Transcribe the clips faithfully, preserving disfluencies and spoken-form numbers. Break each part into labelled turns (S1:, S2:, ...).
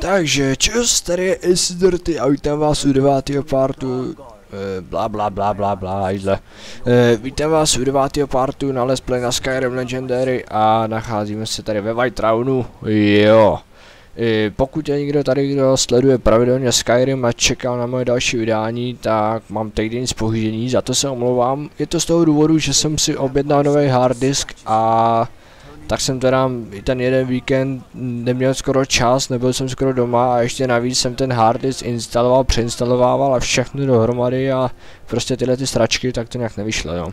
S1: Takže čus, tady je Isidorty a vítám vás u devátého partu, e, bla bla bla bla bla, jídle. E, vítám vás u devátého partu na Let's Play na Skyrim Legendary a nacházíme se tady ve Whiterownu, jo. E, pokud je někdo tady, kdo sleduje pravidelně Skyrim a čekal na moje další vydání, tak mám týden zpoždění, za to se omlouvám. Je to z toho důvodu, že jsem si objednal nový harddisk a tak jsem teda i ten jeden víkend neměl skoro čas, nebyl jsem skoro doma a ještě navíc jsem ten harddisk instaloval, přeinstalovával a všechno dohromady a prostě tyhle ty sračky, tak to nějak nevyšlo, jo.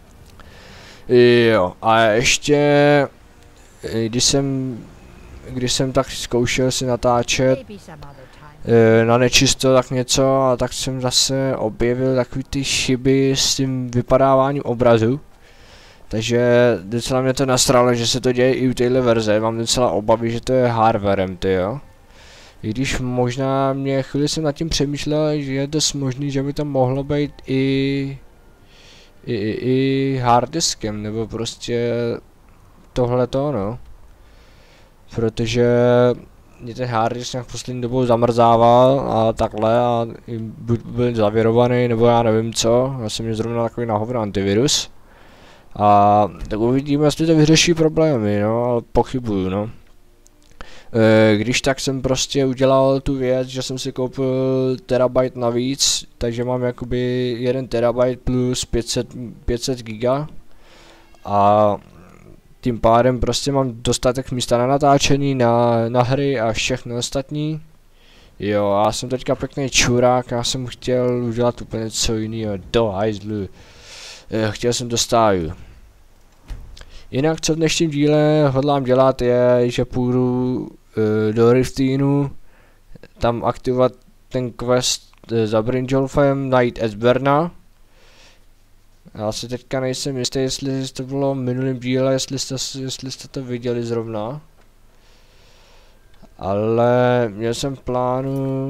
S1: Jo, a ještě, když jsem, když jsem tak zkoušel si natáčet na nečisto tak něco, a tak jsem zase objevil takový ty chyby s tím vypadáváním obrazu. Takže docela mě to nasralo, že se to děje i u téhle verze, mám docela obavy, že to je hardwarem, ty jo. I když možná mě chvíli jsem nad tím přemýšlel, že je dost možný, že by to mohlo být i, i, i, i harddiskem, nebo prostě tohleto, no. Protože mě ten harddisk nějak poslední dobou zamrzával a takhle a buď byl zavěrovaný, nebo já nevím co, já jsem měl zrovna takový na hovno antivirus. A tak uvidíme, jestli to vyřeší problémy, no, ale pochybuju, no. E, když tak jsem prostě udělal tu věc, že jsem si koupil terabyte navíc, takže mám jakoby jeden terabyte plus pět set giga. A tím pádem prostě mám dostatek místa na natáčení, na, na hry a všechno ostatní. Jo, já jsem teďka pěkný čurák, já jsem chtěl udělat úplně něco jiného, do hajzlu. Chtěl jsem do stáju. Jinak co v dnešním díle hodlám dělat je, že půjdu uh, do Rifteenu, tam aktivovat ten quest uh, za Brynjolfem, najít Esberna. Já si teďka nejsem jistý, jestli to bylo v minulém díle, jestli jste, jestli jste to viděli zrovna. Ale měl jsem v plánu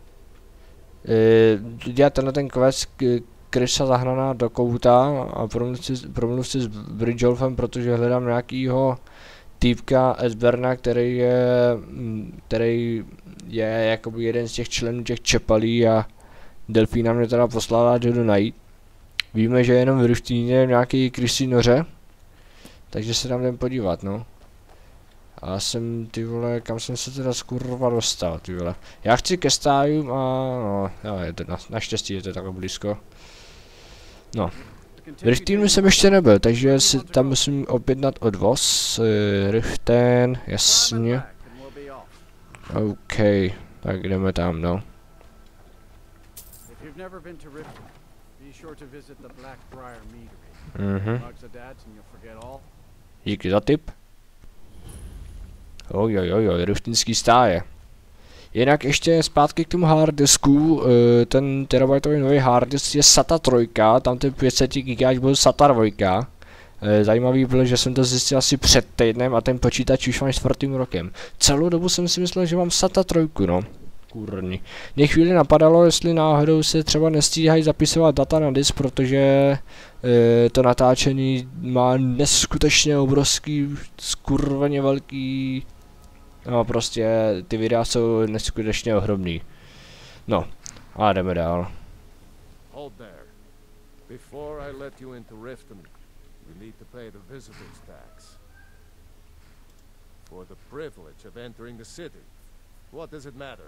S1: uh, dělat tenhle ten quest Krysa zahnaná do kouta a promluv si, promluv si s Brynjolfem, protože hledám nějakýho týpka Esberna, který je, který je jakoby jeden z těch členů těch čepalí a Delfína mě teda poslala, že jdu najít. Víme, že jenom v Rifteenu nějaký krysí noře, takže se tam jdem podívat, no. A já jsem, ty vole, kam jsem se teda skurva dostal, ty vole. Já chci ke stájům a no, jo, je to na, naštěstí je to takhle blízko. No, v Rifteenu jsem ještě nebyl, takže si tam musím objednat odvoz, uh, Riften, jasně. OK, tak jdeme tam, no. Mhm. Díky za tip. Ojojojoj, Riftenský stáje. Jinak ještě zpátky k tomu harddisku, ten terabajtový nový harddisk je SATA tři, tam ten pět set giga byl SATA dva. Zajímavý bylo, že jsem to zjistil asi před týdnem a ten počítač už mám čtvrtým rokem. Celou dobu jsem si myslel, že mám SATA tři, no. Kurní. Mě chvíli napadalo, jestli náhodou se třeba nestíhají zapisovat data na disk, protože to natáčení má neskutečně obrovský, skurveně velký. No prostě ty videa jsou neskutečně ohromný. No, a jdeme dál.
S2: Hold there. Before I let you into Riften, we need to pay the visitors tax. For the privilege of entering the city. What does it matter?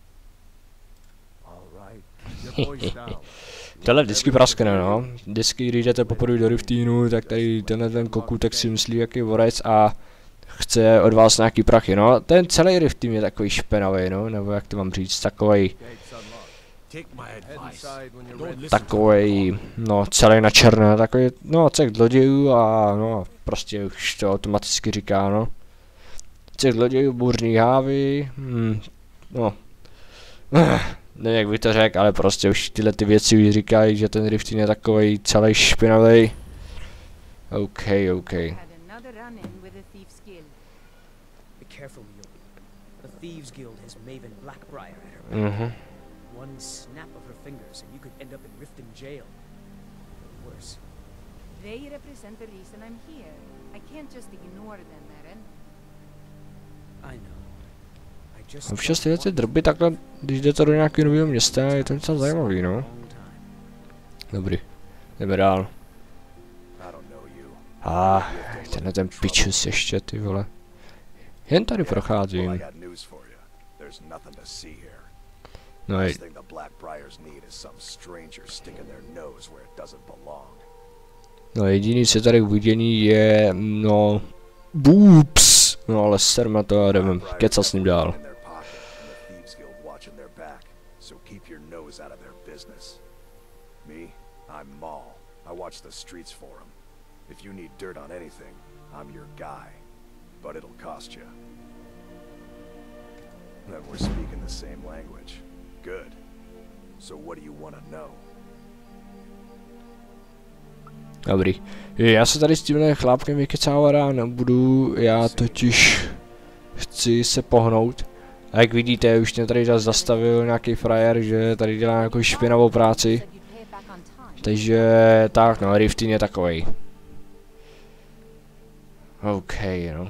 S2: All right. Your boy's down.
S1: Tohle vždycky praskne, no. Vždycky, když jdete poprvé do Rifteenu, tak tady tenhle ten kokutek si myslí, jaký vorec a chce od vás nějaký prachy, no. Ten celý Riften je takový špenavý, no, nebo jak to mám říct, takovej, takovej, no, celý na černé, takový, no, cech zlodějů a, no, prostě už to automaticky říká, no. Cech zlodějů, bůřní hávy, hm, no, nevím, jak bych to řekl, ale prostě už tyhle ty věci už říkají, že ten Riften je takovej celý špinavý. OK, OK.
S3: Careful, Yogi. The Thieves Guild has Maven Blackbriar at her back.
S1: Mm-hmm.
S3: One snap of her fingers and you could end up in Riften jail. Or worse.
S4: They represent the reason I'm here. I can't just ignore them, Eren.
S3: I know. I just
S1: Občas tyhle ty drby takhle, když jdete do nějakého nového města, je to docela zajímavý, no. Dobrý, jdeme dál. A ah, tenhle ten pičus ještě, ty vole. Jen tady procházím. No je... No jediný, co tady uvidění je, no... Boops! No ale serma to a jdeme kecat s ním dál.
S5: If you need dirt on anything, I'm your guy. But it'll cost you. Then we're speaking the same language. Good. So what do you want to know?
S1: Dobrý. Já se tady s tímhle chlápkem vykecávat a nebudu, já totiž chci se pohnout. A jak vidíte, už mě tady zase zastavil nějaký frajer, že tady dělá nějakou špinavou práci. Takže tak, no, Riften je takovej. Okay, no.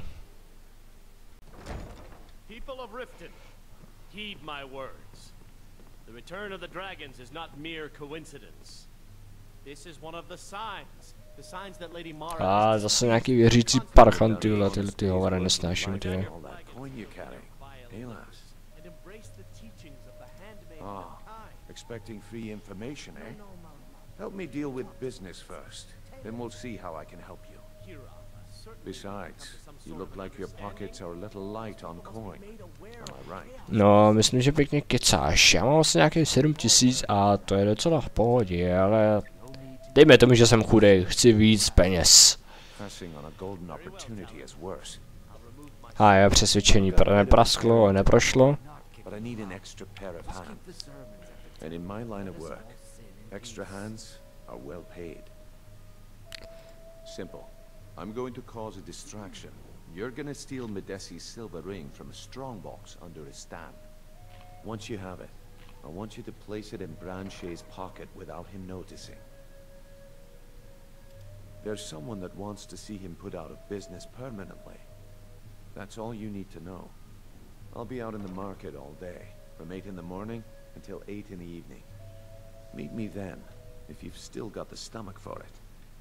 S6: People of Riften, heed my words. The return of the dragons is not mere coincidence. This is one of the signs. The signs that Lady Mara.
S1: A zase nějaký věřící parchan, ty vole, tyhle ty hovore nesnáším, ty.
S5: Ah, expecting free information, eh? Help me deal with business first. Then we'll see how I can help you. Besides, you look like your pockets are a little light on coin. Am I right?
S1: No, myslím, že pěkně kecáš. Já mám vlastně nějaký sedm tisíc a to je docela v pohodě, ale... Dejme tomu, že jsem chudej, chci víc peněz. A je přesvědčení neprasklo a neprošlo.
S5: Simple. I'm going to cause a distraction. You're gonna steal Medesi's silver ring from a strongbox under his stand. Once you have it, I want you to place it in Branche's pocket without him noticing. There's someone that wants to see him put out of business permanently. That's all you need to know. I'll be out in the market all day, from eight in the morning until eight in the evening. Meet me then, if you've still got the stomach for it.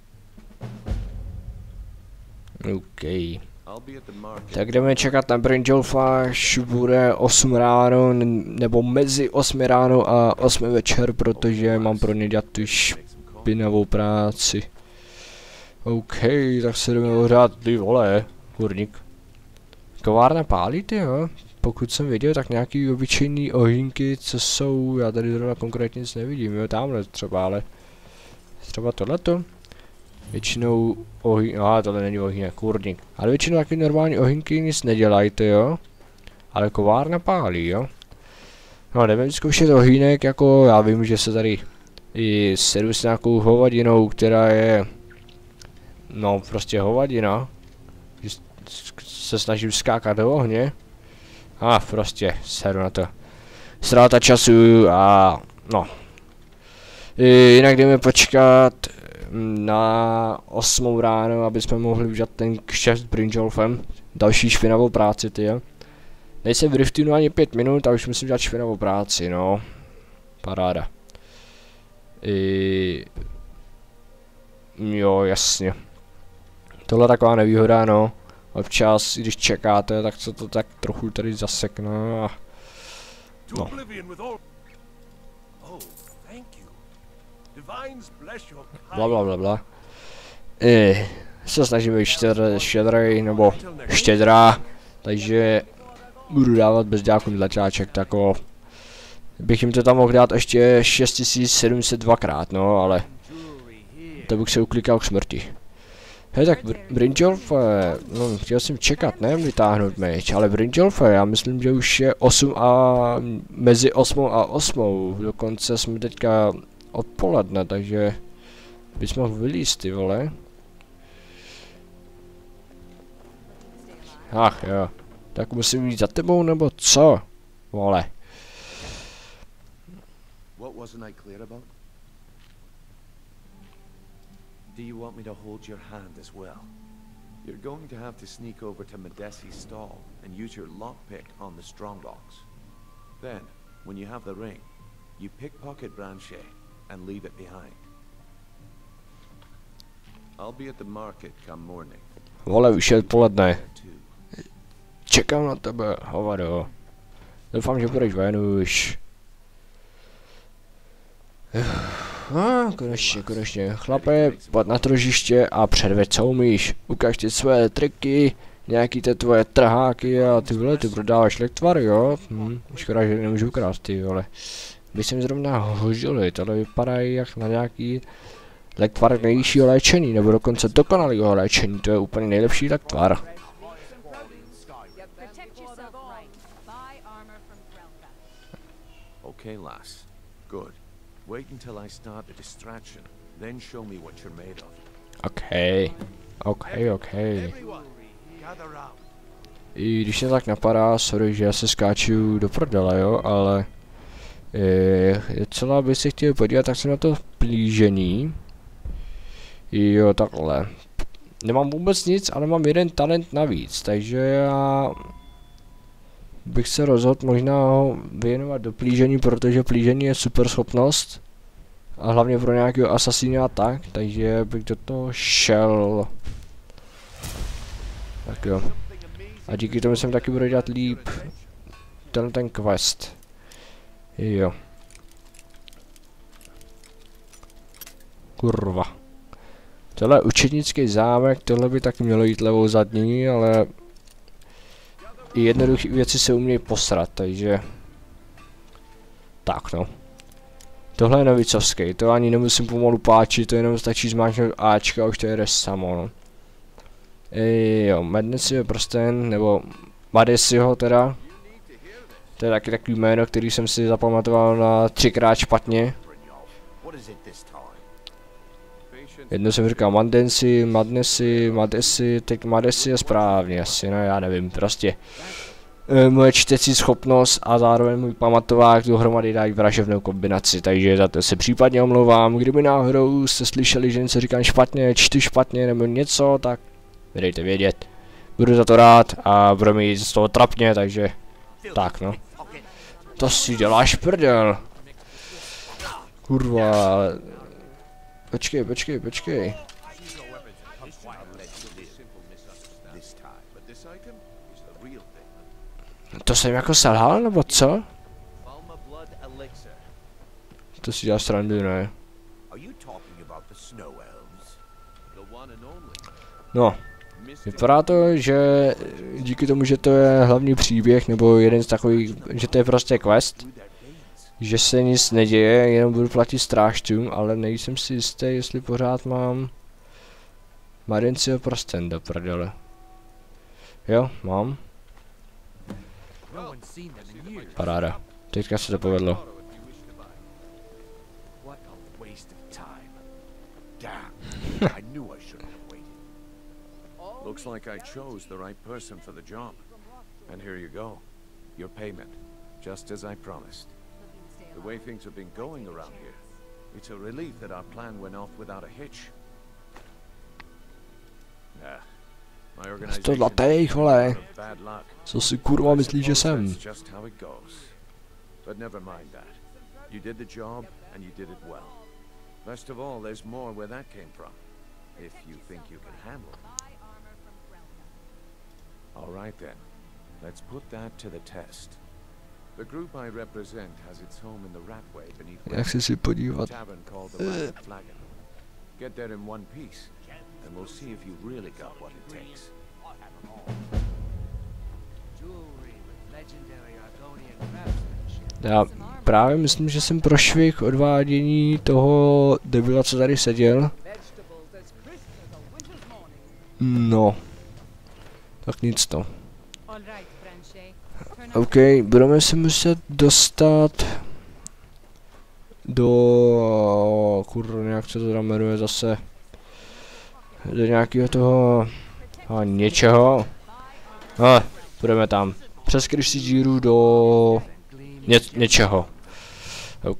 S1: OK. Tak jdeme čekat na Brynjolfa, až bude osm ráno, nebo mezi osmi ráno a osmi večer, protože mám pro ně dělat tu špinavou práci. OK, tak se jdeme ohrát, ty vole, kurník. Kovárna pálí, ty jo? Pokud jsem viděl, tak nějaký obyčejný ohýnky, co jsou, já tady zrovna konkrétně nic nevidím, jo, tamhle třeba, ale třeba tohleto. Většinou ohýnky, aha, tohle není ohýnek, kurník. Ale většinou taky normální ohýnky nic nedělají, ty jo? Ale kovárna pálí, jo? No, jdeme zkoušet ohýnek, jako já vím, že se tady i sedu s nějakou hovadinou, která je... No, prostě hovadina. Se snažím skákat do ohně. A prostě, sedu na to. Ztráta času a... no. I, jinak jdeme počkat na osmou ráno, aby jsme mohli udělat ten kšeft s Brynjolfem. Další špinavou práci, ty jo. Nejsem v Riftenu ani pět minut a už musím dělat špinavou práci, no. Paráda. I... Jo, jasně. Tohle je taková nevýhoda, no. Občas, když čekáte, tak se to tak trochu tady zasekne a... No. Bla bla bla bla. I se snažím být štědrej, nebo štědrá, takže budu dávat bez děláků dlačáček, tako... Bych jim to tam mohl dát ještě šest tisíc sedm set dvakrát, no, ale... To bych se uklikal k smrti. Hej, tak Br Brynjolf, no, chtěl jsem čekat, ne, vytáhnout meč, ale Brynjolf, já myslím, že už je osm a... mezi osmou a osmou, dokonce jsme teďka odpoledne, takže... bys mohl vylízt, ty vole. Ach jo, tak musím jít za tebou, nebo co, vole.
S5: What wasn't I clear about? Do you want me to hold your hand as well? You're going to have to sneak over to Madesi's stall and use your lockpick on the strongbox. Then, when you have the ring, you pickpocket Branche and leave it behind. I'll be at the market come morning.
S1: Vole, už je odpoledne. Čekám na tebe, hovado. Doufám, že budeš ven už. Ah, konečně, konečně. Chlape, pojď na tržiště a předveď, co umíš. Ukaž ty své triky, nějaký ty tvoje trháky a ty vole, ty prodáváš lektvary, jo? Hm, škoda, že nemůžu ukrást, ty vole. Když jsem zrovna hožili, tohle vypadají jak na nějaký lektvar nejvyššího léčení, nebo dokonce dokonalého léčení, to je úplně nejlepší lektvar.
S5: Okay, lass. Good. Wait until I start the distraction, then show me what you're made of.
S1: Okay. Okay, okay. I když mě tak napadá, sorry, že já se skáču do prdele, jo, ale je, je celá by se chtěl podívat, tak jsem na to plížení. Jo, takhle. Nemám vůbec nic, ale mám jeden talent navíc, takže já bych se rozhodl možná ho věnovat do plížení, protože plížení je super schopnost. A hlavně pro nějakého asasína a tak, takže bych do toho šel. Tak jo. A díky tomu jsem taky budu dělat líp ten ten quest. Jo. Kurva. Tohle je učednický zámek, tohle by taky mělo jít levou zadní, ale i jednoduché věci se umějí posrat, takže tak no. Tohle je novicovský, to ani nemusím pomalu páčit, to jenom stačí zmáčknout Ačka a už to jede samo, no. Ej, jo, Madnessy je prsten, nebo Madesiho teda. To je taky takový jméno, který jsem si zapamatoval na třikrát špatně. Jednou jsem říkal Madnessy, Madnessy, Madessy, teď Madessy je správně asi, no já nevím, prostě. E, moje čtecí schopnost a zároveň můj pamatovák dohromady dají vraževnou kombinaci, takže za to se případně omlouvám. Kdyby náhodou jste slyšeli, že něco říkám špatně, čtu špatně nebo něco, tak mi dejte vědět. Budu za to rád a budu mi z toho trapně, takže tak no. To si děláš prdel. Kurva. Počkej, počkej, počkej. To jsem jako selhal, nebo co? To si dělá srandu, ne? No. Vypadá to, že díky tomu, že to je hlavní příběh, nebo jeden z takových, že to je prostě quest, že se nic neděje, jenom budu platit strážcům, ale nejsem si jistý, jestli pořád mám Madencio prsten do prdele. Jo, mám. Paráda. Teďka se to povedlo.
S5: Looks like I chose the right person for the job. And here you go. Your payment. Just as I promised. The way things have been going around here, it's a relief that our plan went off without a hitch. Nah. My organization
S1: zlatých, vole.
S5: had bad luck.
S1: Co si kurva myslíš, že jsem?
S5: That's just how it goes. But never mind that. You did the job and you did it well. Best of all, there's more where that came from. If you think you can handle it. All right then. Let's put that to the test. The group I represent has its home in the Ratway beneath
S1: Jak se si podívat?
S5: a tavern called the Rabbit Flagon. Get there in one piece, and we'll see if you really got what it takes.
S1: Já právě myslím, že jsem prošvih odvádění toho debila, co tady seděl. No. Tak nic to. OK, budeme se muset dostat do... kurva, nějak se to tam jmenuje zase. Do nějakého toho... a něčeho. A, budeme tam. Přes kryši díru do... Ně, něčeho. OK.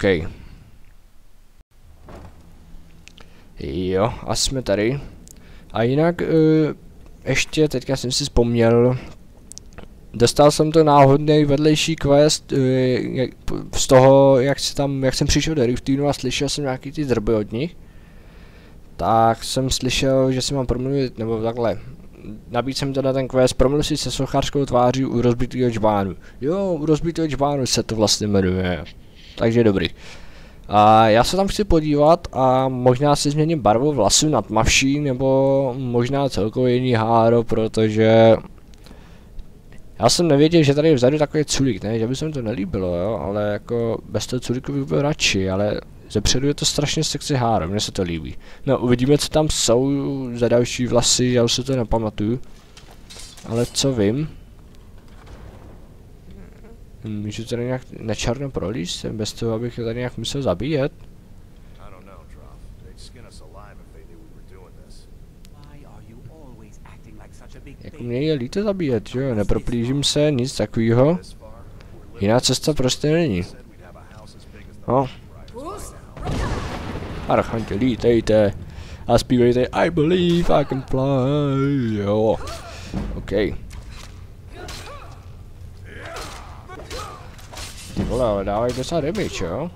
S1: Jo, a jsme tady. A jinak, uh, ještě, teďka jsem si vzpomněl, dostal jsem to náhodný vedlejší quest uh, z toho, jak, se tam, jak jsem přišel do Riftinu a slyšel jsem nějaký ty drby od nich. Tak jsem slyšel, že si mám promluvit, nebo takhle. Nabídl jsem teda ten quest, promluv si se sochařskou tváří u rozbitého džbánu. Jo, u rozbitého džbánu se to vlastně jmenuje. Takže dobrý. A já se tam chci podívat a možná si změním barvu vlasů na tmavší, nebo možná celkově jiný háro, protože já jsem nevěděl, že tady je vzadu takový culík, ne, že by se mi to nelíbilo, jo, ale jako bez toho culíku bych byl radši, ale zepředu je to strašně sexy háro, mně se to líbí. No, uvidíme, co tam jsou za další vlasy, já už se to nepamatuju. Ale co vím? Můžu tady nějak nečarno prolíst, bez toho, abych je tady nějak musel zabíjet. Jako mě je líto zabíjet, jo, neproplížím se, nic takového. Jiná cesta prostě není. No. Archanti, lítejte. A zpívejte I believe I can fly, jo. OK. Ty vole, ale dávají docela damage, jo?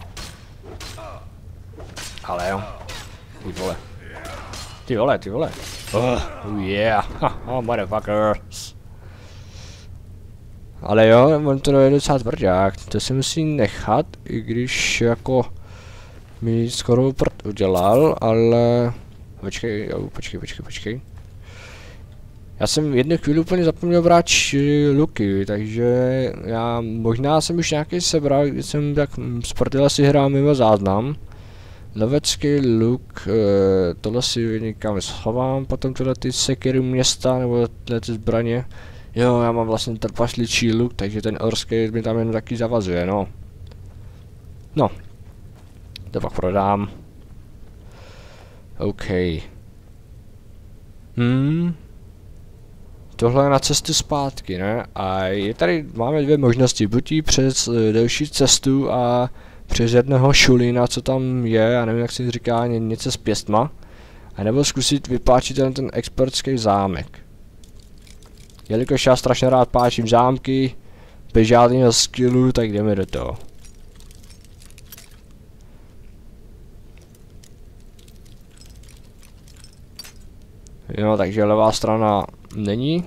S1: Ale jo. Ty vole. Ty vole, ty vole. Oh, yeah. Oh, motherfuckers. Ale jo, on to je docela tvrdák. To si musí nechat, i když jako mi skoro prd udělal, ale... Počkej, jo, počkej, počkej, počkej. Já jsem v jednu chvíli úplně zapomněl brát luky, takže já možná jsem už nějaký sebral, když jsem tak z prdele si hrál mimo záznam. Lovecký luk, e, tohle si někam schovám, potom tyhle ty sekiry města, nebo tyhle ty zbraně. Jo, já mám vlastně trpašličí luk, takže ten orský mi tam jen taky zavazuje, no. No. To pak prodám. OK. Hmm. Tohle je na cestu zpátky, ne? A je tady, máme dvě možnosti, buď jít přes uh, delší cestu a přes jednoho šulína, co tam je, já nevím, jak se říká, něco s pěstma, a nebo zkusit vypáčit ten, ten expertský zámek. Jelikož já strašně rád páčím zámky, bez žádného skillu, tak jdeme do toho. Jo, takže levá strana není.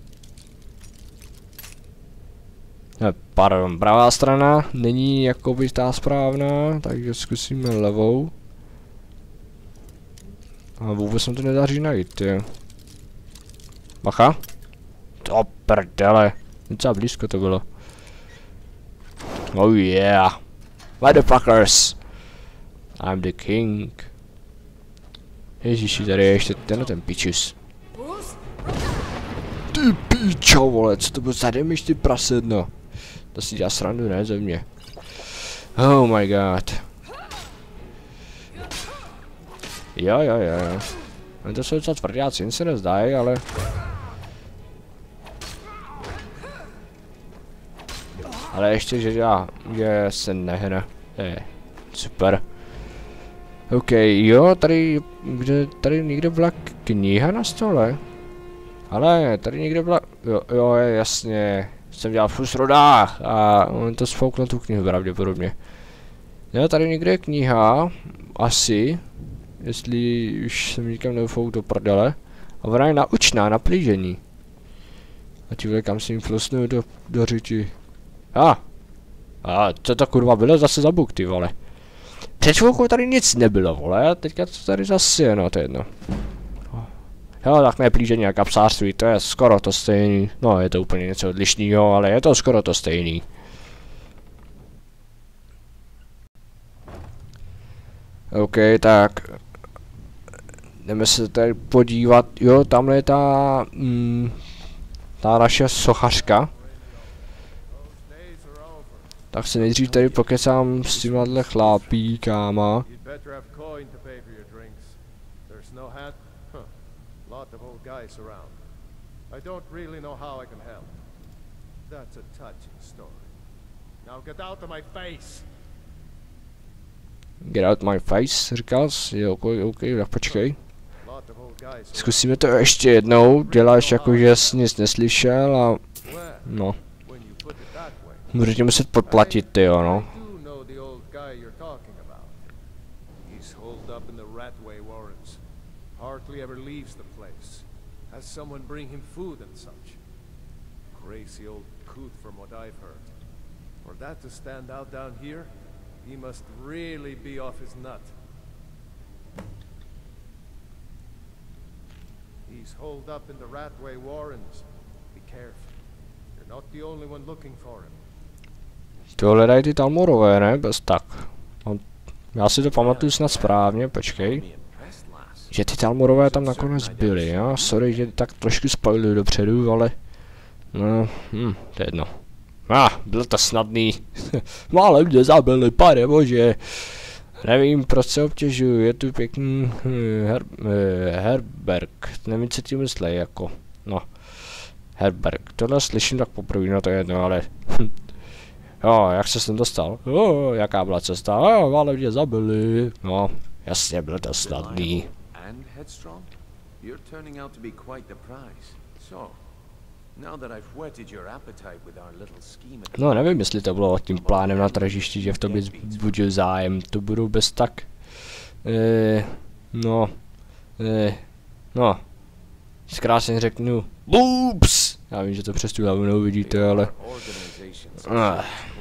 S1: Ne, pardon, pravá strana není jakoby ta správná, takže zkusíme levou. A vůbec se to nedaří najít, jo. Bacha. To prdele, docela blízko to bylo. Oh yeah. Motherfuckers. I'm the king. Ježiši, tady je ještě tenhle ten pičus. Ty píčo, vole, co to bylo za damage, ty prasedno. To si dělá srandu, ne, ze mě. Oh my god. Jo, jo, jo. No to jsou docela tvrdáci, jen se nezdají, ale... Ale ještě, že já, že se nehne. Je, super. OK, jo, tady, kde, tady někde byla kniha na stole. Ale tady někde byla, jo, jo, jasně, jsem dělal furt rodách a on to sfoukl tu knihu pravděpodobně. Jo, tady někde je kniha, asi, jestli už jsem nikam neufouk do prdele. A ona je naučná, na plížení. A ti vole, kam si jim flosnu do, do řeči. A, a co to kurva bylo zase za buk, ty vole. Před chvilkou tady nic nebylo, vole, a teďka to tady zase je, no, to je jedno. Jo, tak ne plížení a kapsářství, to je skoro to stejný. No, je to úplně něco odlišného, ale je to skoro to stejný. OK, tak. Jdeme se tady podívat, jo, tamhle je ta, mm, ta naše sochařka. Tak se nejdřív tady pokecám s těmahle chlápíkama.
S2: Lot of old guys around. I don't really know how I can help. That's a touching story. Now get out of my face.
S1: Get out my face, říkal jsi? Jo, ok, ok, tak počkej.
S2: Lot lot of old guys around.
S1: Zkusíme to ještě jednou, děláš jako, že jsi nic neslyšel a no.
S2: When you put it that way.
S1: Budete muset podplatit, ty jo, no.
S2: I do know the old guy you're talking about. He's holed up in the Ratway Warrens. Hardly ever leaves the place. Has someone bring him food and such. Crazy old coot from what I've heard. For that to stand out down here, he must really be off his nut. He's holed up in the Ratway Warrens. Be careful. You're not the only one looking for him.
S1: To hledají ty Talmorové, ne? Bez tak. On, já si to pamatuju snad správně, počkej. Že ty Talmorové tam nakonec byly, jo? Sorry, že tak trošku spoiluju dopředu, ale... No, hm, to je jedno. Ah, bylo to snadný. Málo mě zabili, pane bože. Nevím, proč se obtěžuju, je tu pěkný her, Herberg, nevím, co tím myslí, jako, no, Herberg, tohle slyším tak poprvé, no to je jedno, ale, jo, jak se sem dostal, jo, jaká byla cesta, jo, málo mě zabili, no, jasně, bylo to snadný. No, nevím, jestli to bylo tím plánem na tržišti, že v tobě vzbudil zájem, to budou bez tak, eh, no, eh, no, zkrásně řeknu, boops! Já vím, že to přes tu hlavu neuvidíte, ale, ah.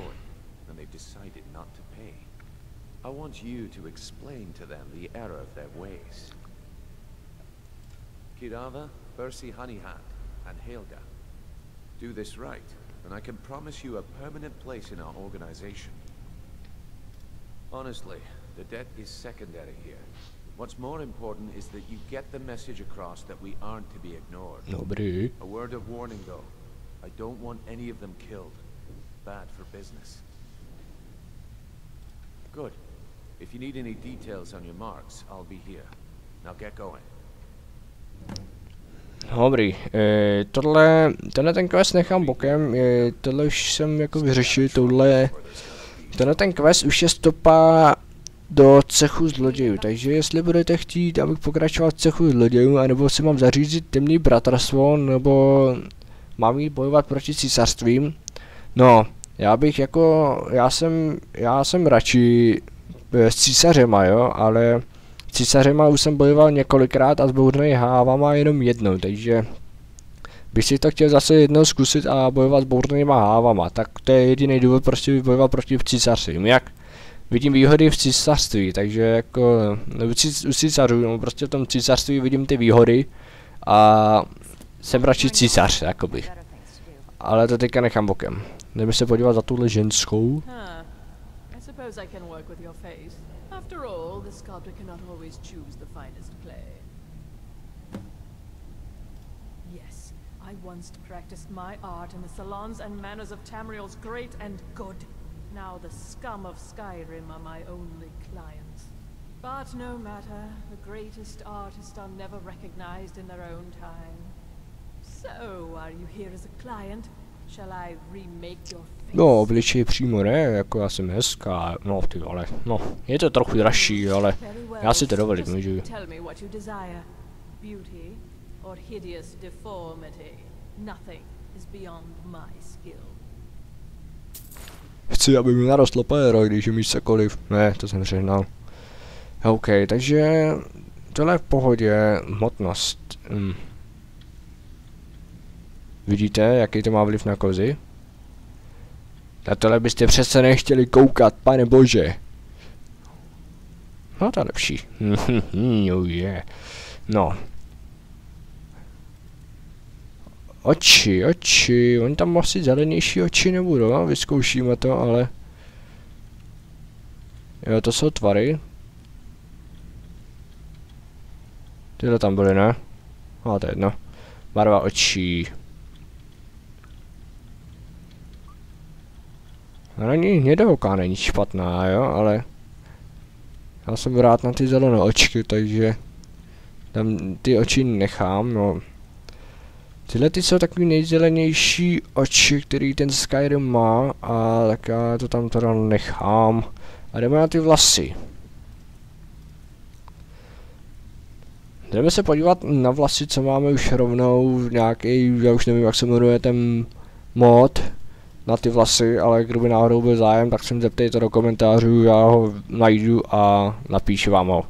S5: Kirava, Percy Honeyhand, and Helga. Do this right, and I can promise you a permanent place in our organization. Honestly, the debt is secondary here. What's more important is that you get the message across that we aren't to be ignored.
S1: Dobrý.
S5: A word of warning though, I don't want any of them killed. Bad for business. Good. If you need any details on your marks, I'll be here. Now get going.
S1: Dobrý, e, tohle, tenhle ten quest nechám bokem, e, tohle už jsem jako vyřešil, tohle, tenhle ten quest už je stopa do cechu zlodějů, takže jestli budete chtít, abych pokračoval v cechu zlodějů, anebo si mám zařídit temný bratrstvo, nebo mám jít bojovat proti císařstvím, no, já bych jako, já jsem, já jsem radši s císařema, jo, ale císařema už jsem bojoval několikrát a s bouřnýma jenom jednou, takže bych si to chtěl zase jednou zkusit a bojovat s bouřnýma hávama, tak to je jediný důvod, prostě bojovat proti císařstvím. Jak vidím výhody v císařství, takže jako u císařů, no prostě v tom císařství vidím ty výhody a jsem radši císař, jakoby. Ale to teďka nechám bokem. Jdeme se podívat za tuhle ženskou.
S4: After all, the sculptor cannot always choose the finest clay. Yes, I once practiced my art in the salons and manners of Tamriel's great and good. Now the scum of Skyrim are my only clients. But no matter, the greatest artists are never recognized in their own time. So, are you here as a client? Shall I remake your face?
S1: No, obličej přímo ne, jako já jsem hezká, no ty ale, no, je to trochu dražší, ale já si to dovolit můžu.
S4: Tell me what you desire. Beauty or hideous deformity. Nothing is beyond my skill.
S1: Chci, aby mi narostlo péro, když umíš cokoliv. Ne, to jsem přehnal. OK, takže tohle je v pohodě, hmotnost. Hm. Vidíte, jaký to má vliv na kozy? Na tohle byste přece nechtěli koukat, pane bože. No to je lepší. oh yeah. No. Oči, oči, oni tam asi zelenější oči nebudou, no? Vyzkoušíme to, ale... Jo, to jsou tvary. Tyhle tam byly, ne? No, to je jedno. Barva očí. Není hnědouká, není špatná, jo, ale... Já jsem rád na ty zelené očky, takže... Tam ty oči nechám, no... Tyhle ty jsou takový nejzelenější oči, který ten Skyrim má, a tak já to tam teda nechám. A jdeme na ty vlasy. Jdeme se podívat na vlasy, co máme už rovnou, nějaký, já už nevím, jak se jmenuje ten mod na ty vlasy, ale kdyby náhodou byl zájem, tak se mi zeptejte do komentářů, já ho najdu a napíšu vám ho.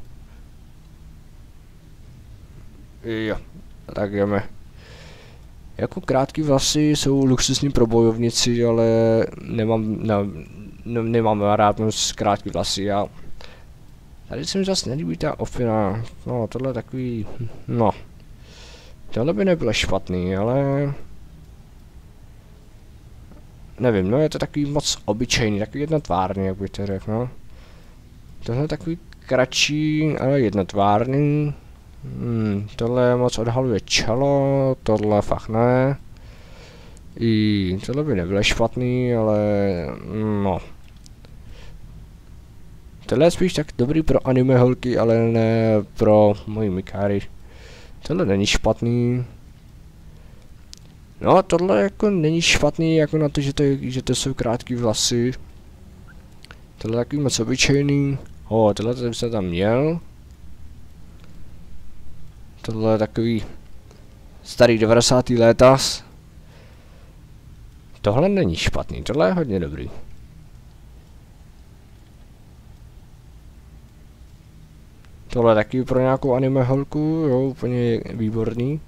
S1: Jo, tak jdeme. Jako krátký vlasy jsou luxusní pro bojovnici, ale nemám, ne, ne, nemám rád moc krátký vlasy. Já tady se mi zase nelíbí ta opina. No, tohle je takový, no. Tohle by nebylo špatný, ale nevím, no je to takový moc obyčejný, takový jednotvárný, jak bych to řekl, no. Tohle je takový kratší, ale jednotvárný. Hmm, tohle moc odhaluje čelo, tohle fakt ne. I tohle by nebylo špatný, ale no. Tohle je spíš tak dobrý pro anime holky, ale ne pro moji Mikari. Tohle není špatný. No, tohle jako není špatný, jako na to, že to, je, že to jsou krátký vlasy. Tohle je takový moc obyčejný. O, tohle jsem se tam měl. Tohle je takový starý devadesátý létas. Tohle není špatný, tohle je hodně dobrý. Tohle je taky pro nějakou anime holku, jo, úplně výborný.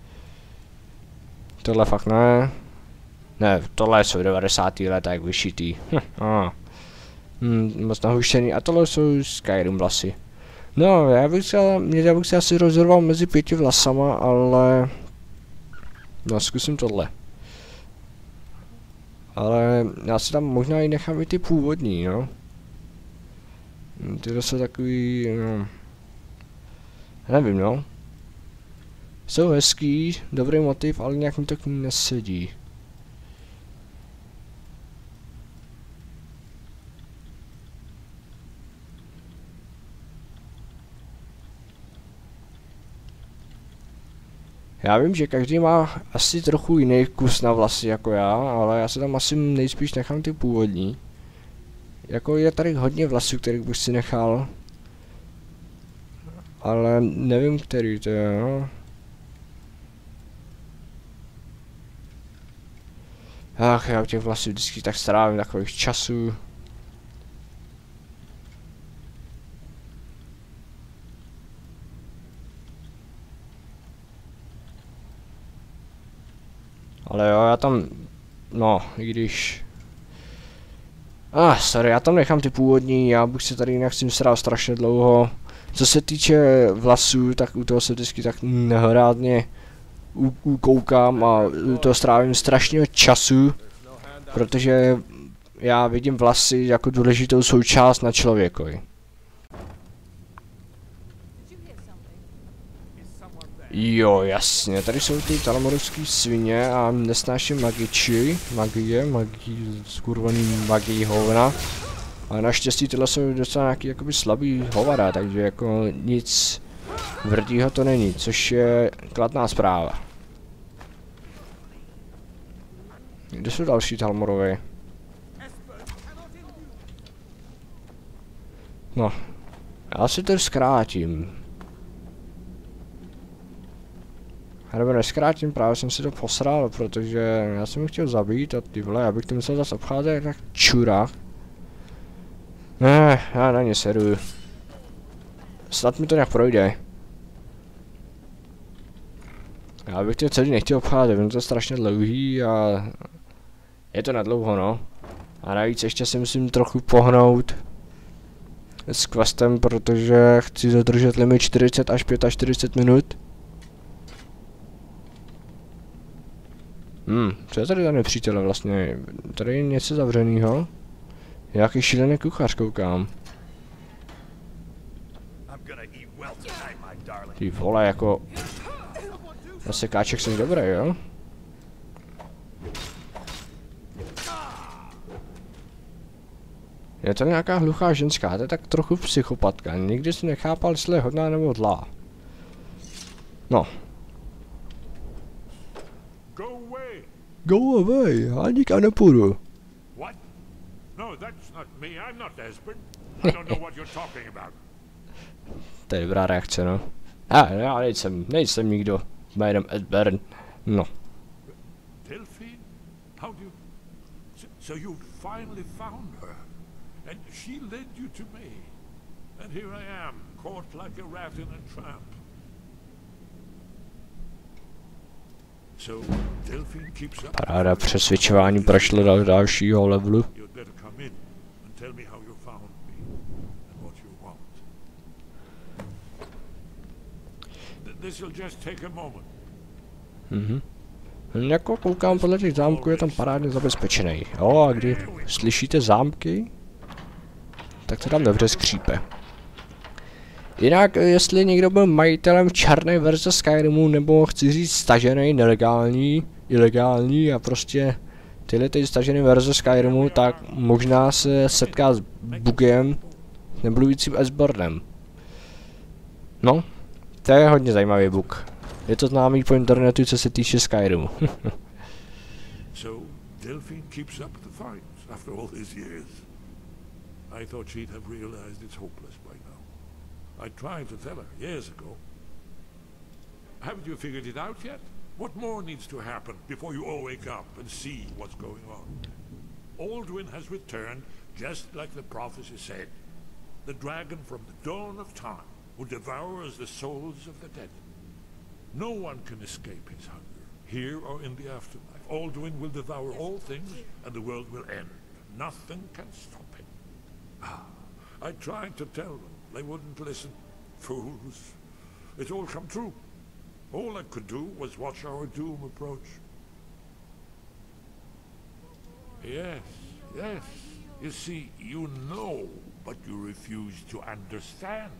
S1: Tohle fakt ne. Ne, tohle jsou devadesátá léta, jak vyšitý. Hm, ah. hm, moc nahuštěný. A tohle jsou Skyrim vlasy. No, já bych se, já bych se asi rozhodoval mezi pěti vlasama, ale no, zkusím tohle. Ale já si tam možná i nechám i ty původní, no. Tyhle jsou takový, no. Nevím, no. Jsou hezký, dobrý motiv, ale nějak mi to k ní nesedí. Já vím, že každý má asi trochu jiný kus na vlasy jako já, ale já se tam asi nejspíš nechám ty původní. Jako je tady hodně vlasů, kterých bych si nechal. Ale nevím, který to je, no. Ach, já u těch vlasů vždycky tak strávím takových časů. Ale jo, já tam, no, i když... Ah, sorry, já tam nechám ty původní, já bych se tady jinak s tím srál strašně dlouho. Co se týče vlasů, tak u toho se vždycky tak nehorádně ukoukám a u toho strávím strašného času, protože já vidím vlasy jako důležitou součást na člověkovi. Jo, jasně, tady jsou ty talamorovský svině a nesnáším magiči, magie, magii, skurvený magii hovna. Ale naštěstí tyhle jsou docela nějaký jakoby slabý hovada, takže jako nic tvrdýho to není, což je kladná zpráva. Kde jsou další talmorové? No, já si to zkrátím. Já nebo neskrátím, právě jsem si to posral, protože já jsem ho chtěl zabít a ty vole, já bych to musel zase obcházet jak čurák. Ne, já na ně sedu. Snad mi to nějak projde. Já bych to celý nechtěl obcházet, je to strašně dlouhý a je to nadlouho, no. A navíc ještě si musím trochu pohnout s questem, protože chci dodržet limit čtyřicet až čtyřicet pět minut. Hmm, co je tady za nepřítele vlastně? Tady je něco zavřenýho. Nějaký šílený kuchař koukám. Ty vole, jako... Zase káček jsem dobrý, jo? Je to nějaká hluchá ženská, to je tak trochu psychopatka. Nikdy si nechápal, jestli je hodná nebo zlá. No. Go away, já nikam nepůjdu.
S7: What? No, that's not me. I'm not Esbern. I don't know what you're talking about.
S1: To je dobrá reakce, no. A, já nejsem, nejsem nikdo jménem Esbern. No.
S7: Delphine? How do you... So, so you finally found her, and she led you to me. And here I am, caught like a rat in a trap. So, Delphine keeps up...
S1: Paráda, přesvědčování prošlo do dalšího levelu.
S7: You'd better come in and tell me how you found me and what you want. Th this will just take a moment.
S1: Mhm. Jako koukám podle těch zámků, je tam parádně zabezpečený. Jo, a když slyšíte zámky, tak to tam dobře skřípe. Jinak, jestli někdo byl majitelem černé verze Skyrimu, nebo chci říct stažený, nelegální, ilegální a prostě tyhle ty stažené verze Skyrimu, tak možná se setká s bugem, neblujícím Esbjornem. No, to je hodně zajímavý bug. Je to známý po internetu, co se týče Skyrimu.
S7: So, Delphine keeps up the fight after all these years. I thought she'd have realized it's hopeless by now. I tried to tell her years ago. Haven't you figured it out yet? What more needs to happen before you all wake up and see what's going on? Alduin has returned just like the prophecy said. The dragon from the dawn of time who devours the souls of the dead. No one can escape his hunger, here or in the afterlife. Alduin will devour all things, and the world will end. Nothing can stop him. Ah, I tried to tell them. They wouldn't listen. Fools. It's all come true. All I could do was watch our doom approach. Yes, yes. You see, you know, but you refuse to understand.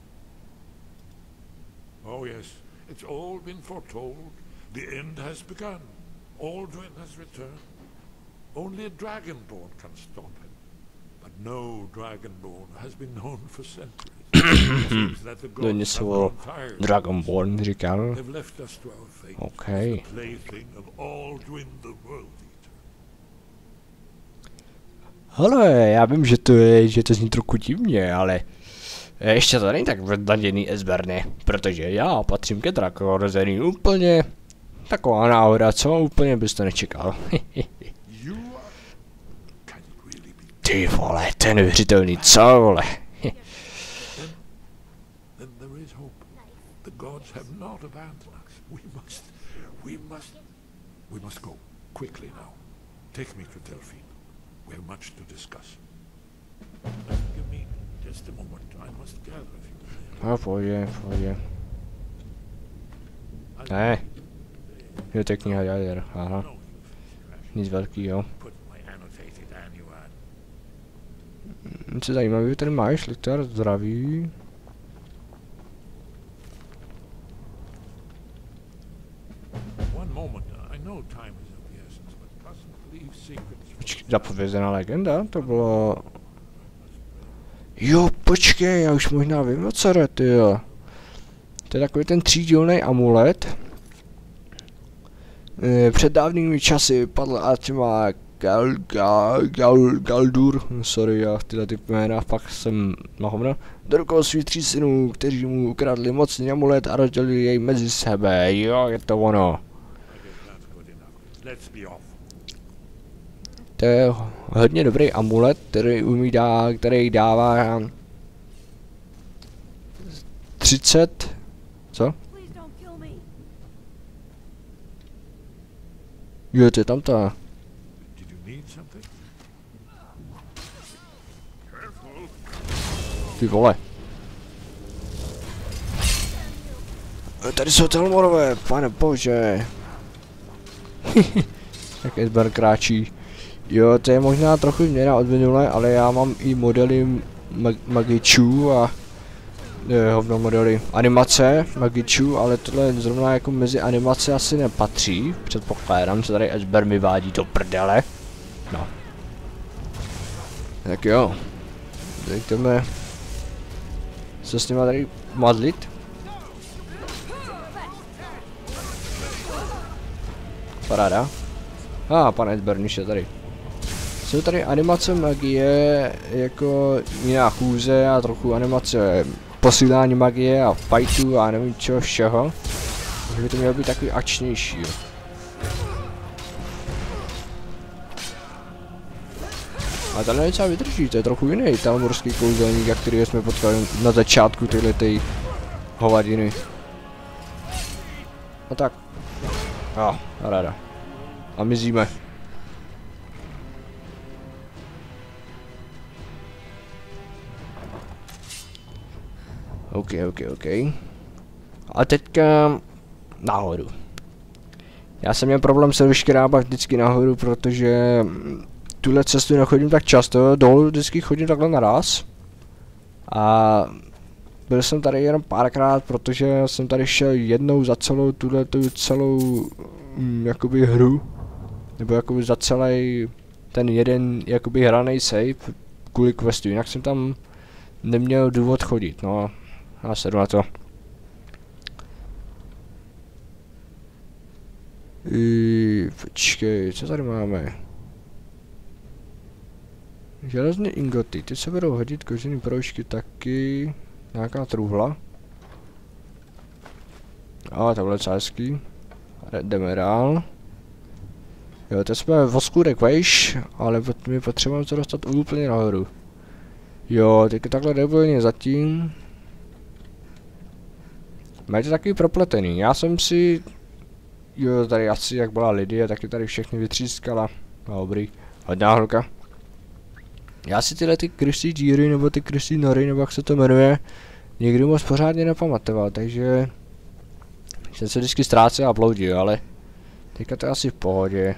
S7: Oh yes. It's all been foretold. The end has begun. Alduin has returned. Only a Dragonborn can stop him. But no Dragonborn has been known for centuries. That the gods have grown tired.
S1: Dragonborn říkal.
S7: They've left us to our fate.
S1: Okay.
S7: The plaything of Alduin the World Eater.
S1: Hele, já vím, že to je, že to zní trochu divně, ale ještě to není tak vrdaděný Esberne, protože já patřím ke drakorozený úplně taková náhoda, co úplně byste nečekal. Ty vole, ten neuvěřitelný, co vole.
S7: Then there is hope. The gods have not abandoned us. We must, we must, we must go quickly now. Take me to Delphine. We have much to discuss. Give me just a moment. I must gather things.
S1: A pojď, pojď. Ne. Jo, to je kniha jader, aha. Nic velkýho. Co zajímavý, tady máš, Litar, zdraví. Počkej, zapovězená legenda, to bylo... Jo, počkej, já už možná vím, o co jde, tyjo. To je takový ten třídílný amulet. E, před dávnými časy padl Artima Gal, Gal, Gal, Galdur, sorry, já tyhle ty jména pak jsem na hovno, do rukou svých tří synů, kteří mu ukradli mocný amulet a rozdělili jej mezi sebe, jo, je to ono. To je hodně dobrý amulet, který umí dá, který dává třicet, co? Jo, to je tam ta. Ty vole. Tady jsou Telmorové, pane bože. Jak Esbern kráčí. Jo, to je možná trochu změna od minulé, ale já mám i modely mag magičů a ne, hovno modely animace magičů, ale tohle zrovna jako mezi animace asi nepatří. Předpokládám, co tady Esbern mi vádí do prdele. No. Tak jo. Tak jdeme se s nima tady modlit. Paráda. A ah, pan Esbern už je tady. Jsou tady animace magie, jako jiná chůze a trochu animace posílání magie a fightů a nevím čeho všeho. Takže by to mělo být takový akčnější. Jo. A ten docela vydrží, to je trochu jiný talmorský kouzelník, jak který jsme potkali na začátku téhletej hovadiny. No tak. A, ah, ráda. A mizíme. OK, OK, OK. A teďka nahoru. Já jsem měl problém se vyškrábat vždycky nahoru, protože tuhle cestu nechodím tak často, dolů vždycky chodím takhle naraz. A byl jsem tady jenom párkrát, protože jsem tady šel jednou za celou tuhle tu celou mm, jakoby hru. Nebo jakoby za celý ten jeden jakoby hraný save kvůli questu, jinak jsem tam neměl důvod chodit, no. Já sedu na to. I, počkej, co tady máme? Železné ingoty, ty se budou hodit, kožený proužky taky. Nějaká truhla. A tohle je hezký. Jdeme dál. Jo, teď jsme voskůrek vejš, ale my potřebujeme to dostat úplně nahoru. Jo, teď takhle debilně zatím. Mají to takový propletený, já jsem si... Jo, tady asi jak byla Lydia, taky tady všechny vytřískala. No, dobrý, hodná holka. Já si tyhle ty krysí díry, nebo ty krysí nory, nebo jak se to jmenuje, nikdy moc pořádně nepamatoval, takže... Jsem se vždycky ztrácel a bloudil, ale... Teďka to je asi v pohodě.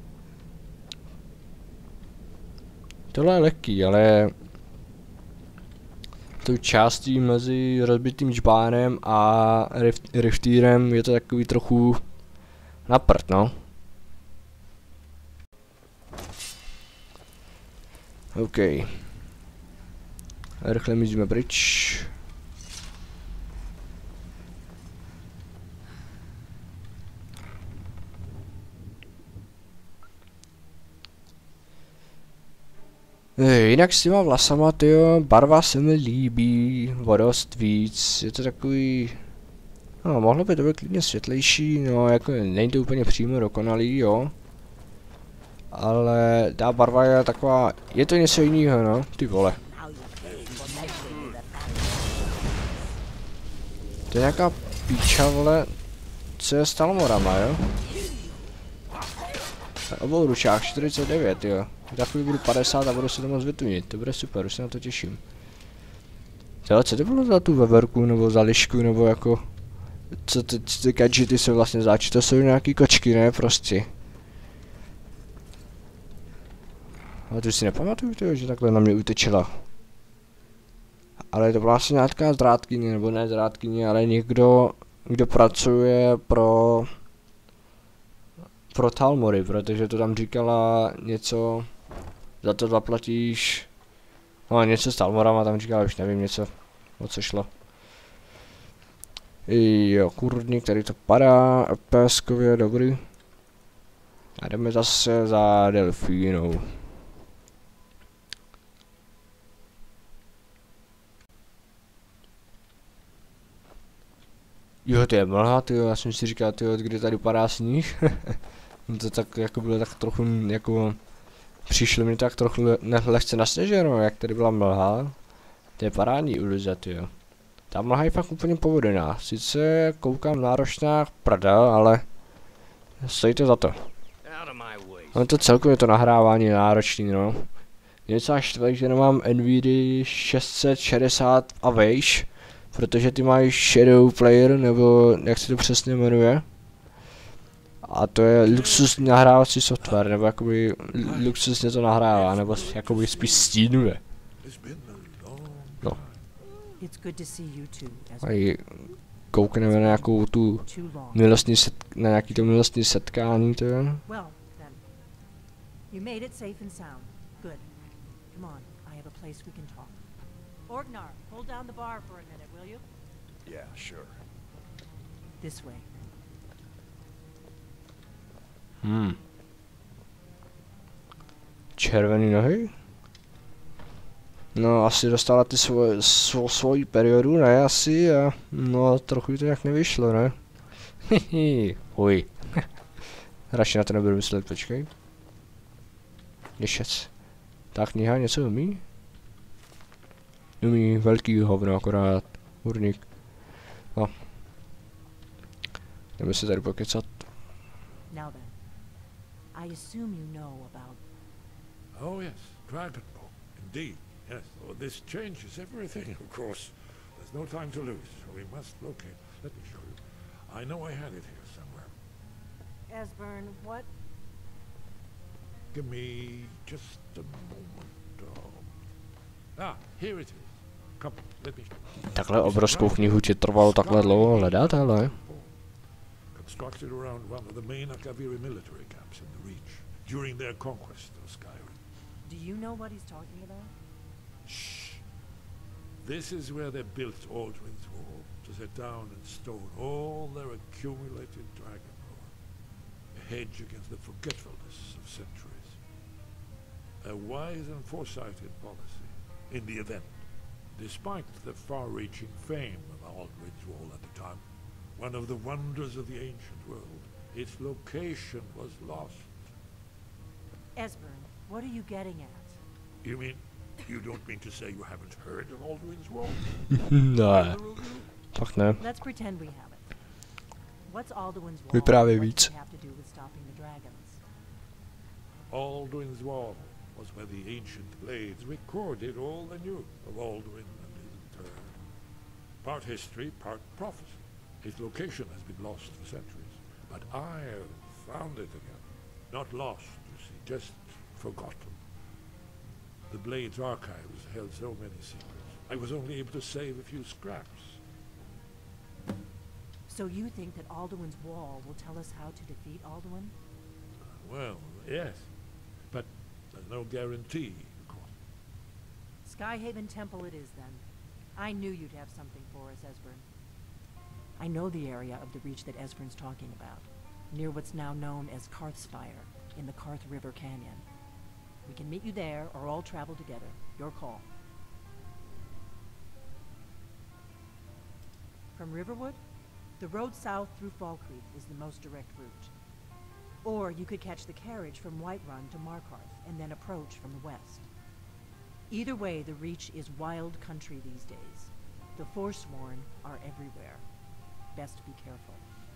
S1: Tohle je lehký, ale... Tou částí mezi rozbitým žbánem a rift, riftýrem je to takový trochu na prd, no. OK. Rychle míříme pryč. Jinak s těma vlasama, tyjo, barva se mi líbí, o dost víc, je to takový, no mohlo by to být klidně světlejší, no jako není to úplně přímo dokonalý, jo. Ale ta barva je taková, je to něco jiného, no, ty vole. To je nějaká píča, vole, co je s Talmorama, jo. Obou ručách čtyřicet devět, jo. Za chvíli budu padesát a budu se to moc vytunit, to bude super, už se na to těším. Tohle, co to bylo za tu veverku, nebo za lišku, nebo jako... Co ty, ty gadgety jsou vlastně zač, to jsou nějaký kočky, ne, prostě. Ale tu si nepamatuju, tyjo, že takhle na mě utečela. Ale to byla asi nějaká zdrátkyně, nebo ne zdrátkyně, ale někdo, kdo pracuje pro... pro Talmory, protože to tam říkala něco... Za to zaplatíš... No něco s Talmorama tam říkala, už nevím něco, o co šlo. Jo, kurník, tady to padá, péskově, dobrý. A jdeme zase za delfínou. Jo, to je mlha, tyjo, já jsem si říkal, tyjo, kdy tady padá sníh. To tak jako bylo tak trochu jako... Přišlo mi tak trochu le lehce nasněženo, jak tady byla mlha. To je parádní iluze, tyjo. Ta mlha je fakt úplně povodená. Sice koukám náročná prda, ale... Stojí to za to. No to celkově to nahrávání je náročný, no. Něco až tak, že nemám Nvidia šest set šedesát a vejš. Protože ty mají Shadow Player, nebo jak se to přesně jmenuje. A to je luxusní nahrávací software, nebo jakoby luxusně to nahrává, nebo jakoby spíš stínuje. No. A koukneme na nějakou tu milostní set, na nějaký to milostní setkání, to je.
S8: Orgnar, hold down the bar for a minute, will you?
S2: Yeah, sure.
S8: This way.
S1: Hmm. Červený nohy? No, asi dostala ty svoje, svo, svoji periodu, ne, asi, a no, trochu to nějak nevyšlo, ne? Hihi, uj. Radši na to nebudu myslet, počkej. Ješec. Ta kniha něco umí? Umí velký hovno, akorát. Hurník. No. Jdeme se tady pokecat.
S8: Now then, I assume you know about...
S7: Oh yes, Dragonbow. Indeed, yes. Oh, this changes everything, of course. There's no time to lose, so we must locate. Let me show you. I know I had it here somewhere.
S8: Esbern, what?
S7: Give me just a moment. Oh. Ah, here it is. Come, let me show you.
S1: Takhle obrovskou knihu ti trvalo takhle dlouho hledat, hele.
S7: Constructed around one of the main Akaviri military camps in the Reach during their conquest of Skyrim.
S8: Do you know what he's talking about?
S7: Shh. This is where they built Aldrin's Wall to set down in stone all their accumulated dragon lore. A hedge against the forgetfulness of centuries. A wise and foresighted policy in the event, despite the far-reaching fame of Aldrin's Wall at the time. One of the wonders of the ancient world. Its location was lost.
S8: Esbern, what are you getting at?
S7: You mean, you don't mean to say you haven't heard of Aldrin's Wall?
S1: Ne, fakt ne.
S8: Let's pretend we haven't. What's Alduin's Wall?
S1: Vyprávěj
S8: What
S1: víc.
S8: does it have to do with stopping the dragons?
S7: Alduin's Wall was where the ancient blades recorded all they knew of Alduin and his return. Part history, part prophecy. Its location has been lost for centuries, but I have found it again. Not lost, you see, just forgotten. The Blade's archives held so many secrets. I was only able to save a few scraps.
S8: So you think that Alduin's Wall will tell us how to defeat Alduin?
S7: Well, yes, but there's no guarantee, of course.
S8: Skyhaven Temple it is then. I knew you'd have something for us, Esbern. I know the area of the Reach that Esbern's talking about, near what's now known as Karthspire, in the Karth River Canyon. We can meet you there, or all travel together. Your call. From Riverwood, the road south through Fall Creek is the most direct route. Or you could catch the carriage from Whiterun to Markarth, and then approach from the west. Either way, the Reach is wild country these days. The Forsworn are everywhere. Best be careful.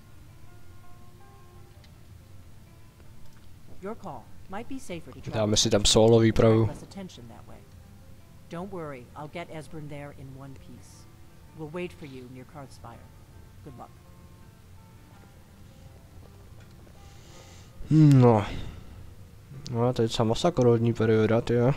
S8: Your call. Might be safer to travel.
S1: Dáme si tam solo výpravu.
S8: Less attention that way. Don't worry, I'll get Esbern there in one piece. We'll wait for you near Karthspire. Good luck.
S1: No. No, to je docela masakrodní perioda, tyjo.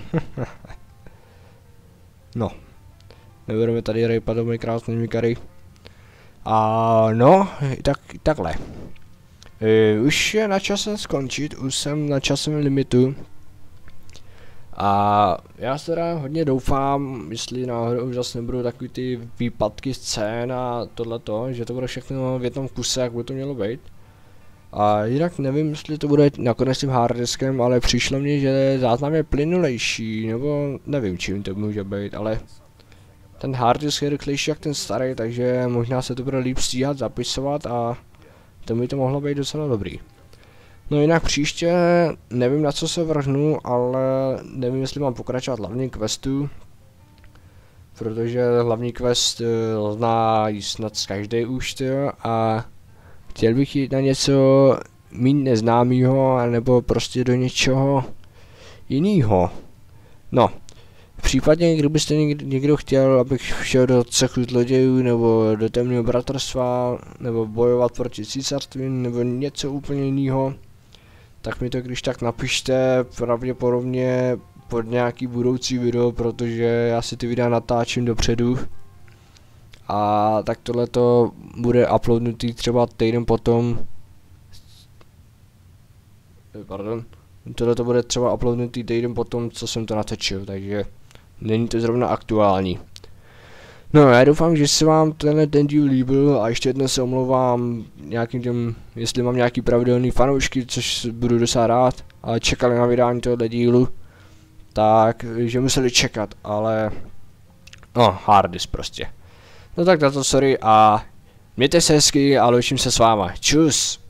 S1: No. Nebudeme tady rejpat do mojí krásné mikary. A no, tak, takhle. E, už je na čase skončit, už jsem na časovém limitu. A já se teda hodně doufám, jestli náhodou už zase nebudou takový ty výpadky scén a tohleto, že to bude všechno v jednom kuse, jak by to mělo být. A jinak nevím, jestli to bude nakonec tím harddiskem, ale přišlo mně, že záznam je plynulejší, nebo nevím, čím to může být, ale ten harddisk je rychlejší jak ten starý, takže možná se to bude líp stíhat, zapisovat a to by to mohlo být docela dobrý. No jinak příště nevím, na co se vrhnu, ale nevím, jestli mám pokračovat hlavní questu, protože hlavní quest zná snad z každý už, tyjo, a chtěl bych jít na něco méně neznámého, nebo prostě do něčeho jiného. No, případně kdybyste někdo, někdo chtěl, abych šel do cechu zlodějů, nebo do temného bratrstva, nebo bojovat proti císařství, nebo něco úplně jiného, tak mi to když tak napište, pravděpodobně pod nějaký budoucí video, protože já si ty videa natáčím dopředu. A tak tohleto bude uploadnutý třeba týden potom. Pardon. Tohleto bude třeba uploadnutý týden potom, co jsem to natočil, takže není to zrovna aktuální. No, já doufám, že se vám tenhle ten díl líbil a ještě jednou se omlouvám nějakým těm, jestli mám nějaký pravidelný fanoušky, což budu docela rád, ale čekali na vydání tohoto dílu. tak, že museli čekat, ale no, hardis prostě. No tak za to sorry a mějte se hezky a loučím se s váma. Čus!